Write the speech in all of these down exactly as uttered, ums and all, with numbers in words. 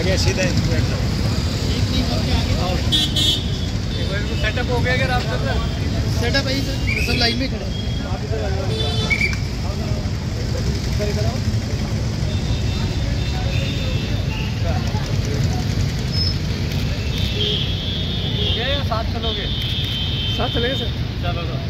आगे सीधा सेटअप हो गया क्या रास्ते पे? सेटअप है सर, सब लाइन में खड़े हैं। साथ चलोगे? साथ चलेगा सर। चलो तो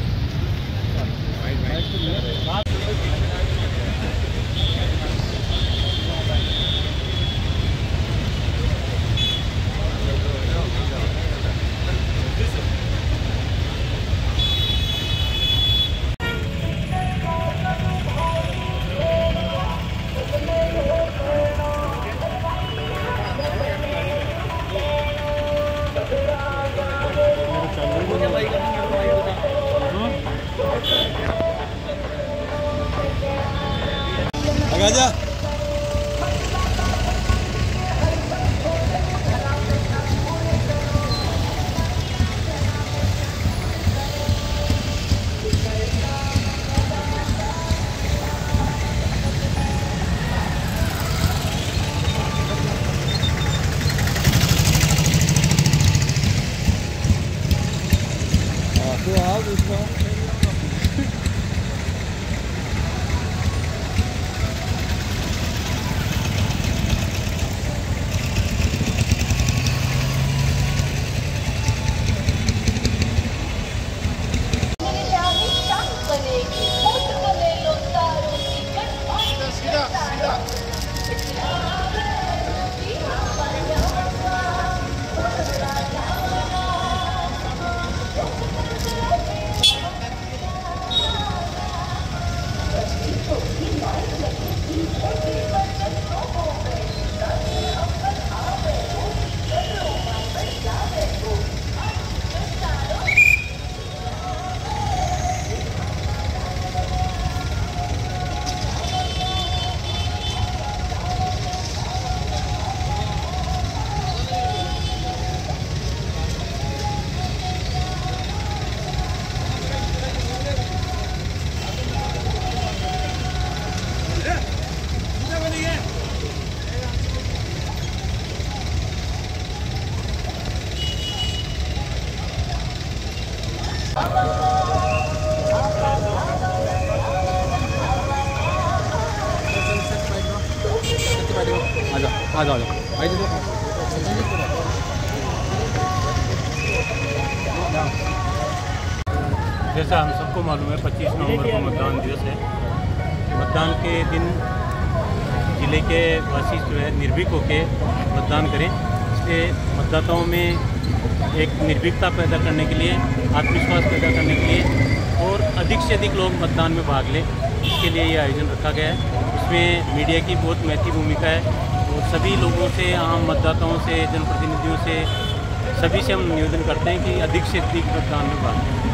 आजा। तो आप उसका आजा आजा आजा जैसा हम सबको मालूम है पच्चीस नवंबर को मतदान दिवस है। मतदान के दिन ज़िले के वासी जो है निर्भीक होकर मतदान करें। इसलिए मतदाताओं में एक निर्भीकता पैदा करने के लिए, आत्मविश्वास पैदा करने के लिए और अधिक से अधिक लोग मतदान में भाग लें, इसके लिए ये आयोजन रखा गया है। इसमें मीडिया की बहुत महत्वपूर्ण भूमिका है और सभी लोगों से, आम मतदाताओं से, जनप्रतिनिधियों से, सभी से हम निवेदन करते हैं कि अधिक से अधिक मतदान में भाग लें।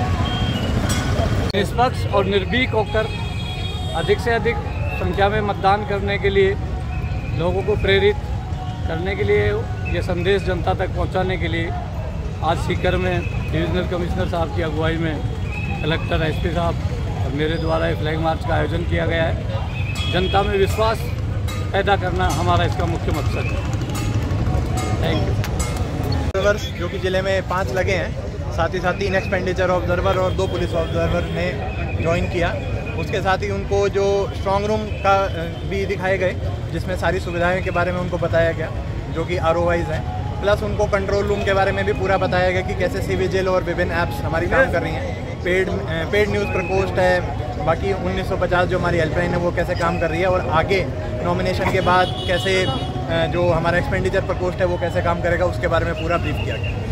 निष्पक्ष और निर्भीक होकर अधिक से अधिक संख्या में मतदान करने के लिए, लोगों को प्रेरित करने के लिए, ये संदेश जनता तक पहुंचाने के लिए आज सीकर में डिविजनल कमिश्नर साहब की अगुवाई में कलेक्टर, एसपी साहब और मेरे द्वारा एक फ्लैग मार्च का आयोजन किया गया है। जनता में विश्वास पैदा करना हमारा इसका मुख्य मकसद है। Thank you. ऑब्जर्वर्स जो कि ज़िले में पाँच लगे हैं, साथ ही साथ तीन एक्सपेंडिचर ऑब्जर्वर और दो पुलिस ऑब्जर्वर ने ज्वाइन किया। उसके साथ ही उनको जो स्ट्रॉन्ग रूम का भी दिखाए गए, जिसमें सारी सुविधाएं के बारे में उनको बताया गया जो कि आर ओ वाइज हैं। प्लस उनको कंट्रोल रूम के बारे में भी पूरा बताया गया कि कैसे सिविजिल और विभिन्न ऐप्स हमारी काम कर रही हैं। पेड पेड न्यूज़ प्रकोष्ठ है, बाकी उन्नीस सौ पचास जो हमारी हेल्पलाइन है वो कैसे काम कर रही है, और आगे नॉमिनेशन के बाद कैसे जो हमारा एक्सपेंडिचर प्रकोष्ठ है वो कैसे काम करेगा, उसके बारे में पूरा ब्रीफ किया गया।